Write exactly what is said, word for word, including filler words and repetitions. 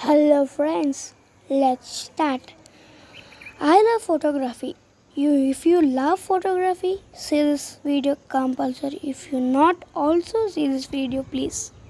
Hello friends, let's start. I love photography. You, if you love photography, see this video compulsory. If you not, also see this video please.